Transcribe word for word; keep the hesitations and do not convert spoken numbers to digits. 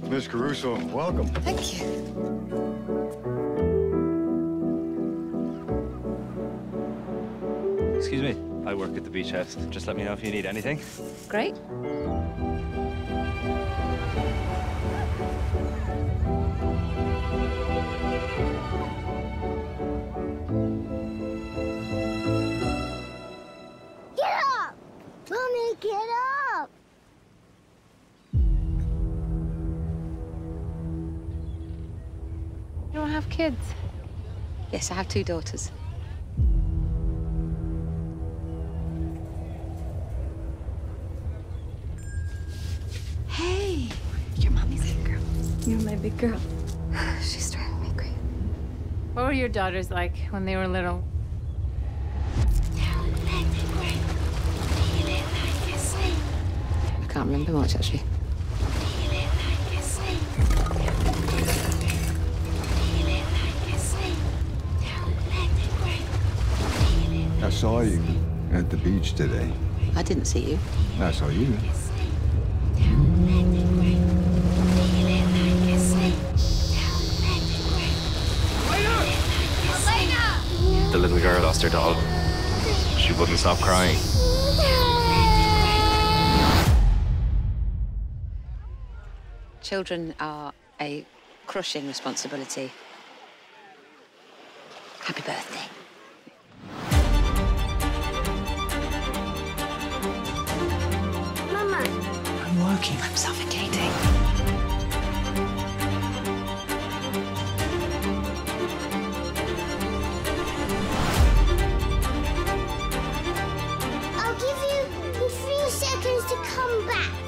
Miss Caruso, welcome. Thank you. Excuse me, I work at the Beach House. Just let me know if you need anything. Great. Get up! Mommy, get up! You don't have kids? Yes, I have two daughters. Hey, your mommy's big girl. You're my big girl. She's driving me crazy. What were your daughters like when they were little? I can't remember much, actually. I saw you at the beach today. I didn't see you. I saw you. The little girl lost her doll. She wouldn't stop crying. Children are a crushing responsibility. Happy birthday. Mama. I'm working. I'm suffocating. I'll give you three seconds to come back.